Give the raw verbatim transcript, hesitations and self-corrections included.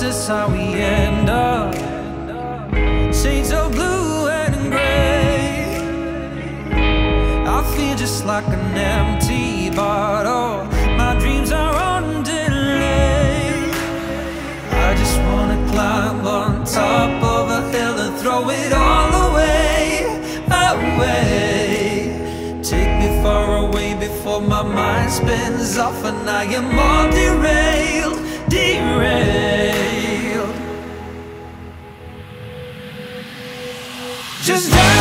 this how we end up? Shades of blue and gray. I feel just like an empty bottle. My dreams are on delay. I just wanna climb on top of a hill and throw it all away, away. Take me far away before my mind spins off and I am all derailed, derailed. Just